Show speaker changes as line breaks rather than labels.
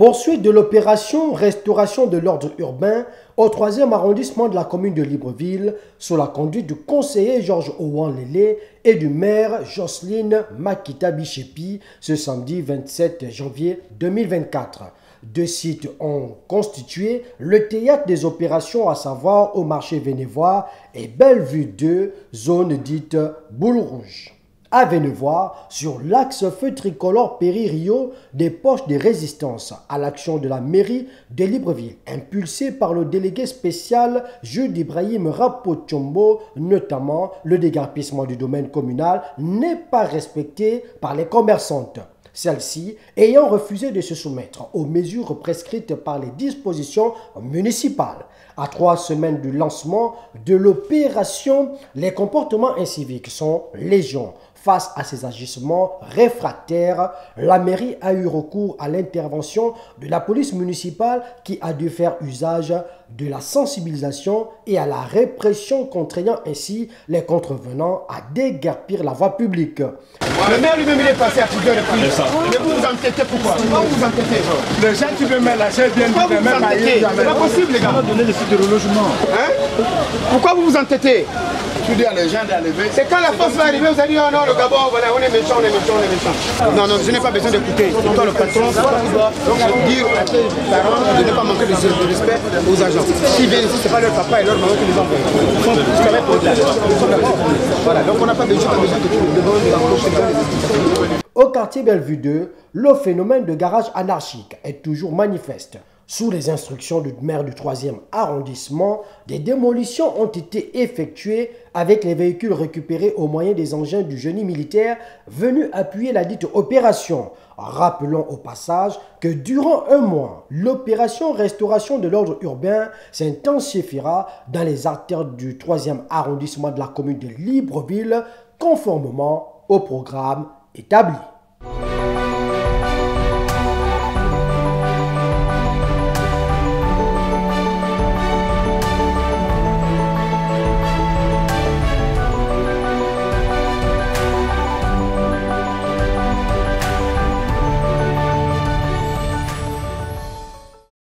Poursuite de l'opération restauration de l'ordre urbain au 3e arrondissement de la commune de Libreville sous la conduite du conseiller Georges Ouan-Lélé et du maire Jocelyne Makita Bichepi ce samedi 27 janvier 2024. Deux sites ont constitué le théâtre des opérations, à savoir au marché Vénévois et Bellevue 2, zone dite Boule Rouge. À Vénévois, sur l'axe feu tricolore Péry-Rio, des poches de résistance à l'action de la mairie de Libreville, impulsée par le délégué spécial Jules Ibrahim Rapochombo, notamment le déguerpissement du domaine communal n'est pas respecté par les commerçantes. Celles-ci ayant refusé de se soumettre aux mesures prescrites par les dispositions municipales. À 3 semaines du lancement de l'opération, les comportements inciviques sont légion. Face à ces agissements réfractaires, la mairie a eu recours à l'intervention de la police municipale qui a dû faire usage de la sensibilisation et à la répression, contraignant ainsi les contrevenants à déguerpir la voie publique.
Le maire lui-même il est passé à plusieurs reprises. Mais vous vous entêtez pourquoi? Pourquoi vous vous entêtez?
Les gens qui veulent mettre la chaise bien
pourquoi vous vous entêtez? C'est pas possible les gars.
On va donner le site de relogement.
Hein? Pourquoi vous vous entêtez?
Tu dis à les gens d'arriver.
C'est quand la force va arriver, vous allez dire oh non le Gabon, voilà, on est méchant, on est méchant, on est méchant. Non, non, je n'ai pas besoin d'écouter. C'est toi le patron, c'est toi qui dois dire à tes parents de ne pas manquer de respect aux agents. S'ils viennent ici, ce n'est pas leur papa et leur maman qui les envoient. Ils travaillent pour eux. Voilà, donc on n'a pas besoin que tu nous demandes de la
Au quartier Bellevue 2, le phénomène de garage anarchique est toujours manifeste. Sous les instructions du maire du 3e arrondissement, des démolitions ont été effectuées avec les véhicules récupérés au moyen des engins du génie militaire venus appuyer la dite opération. Rappelons au passage que durant un mois, l'opération restauration de l'ordre urbain s'intensifiera dans les artères du 3e arrondissement de la commune de Libreville, conformément au programme établi.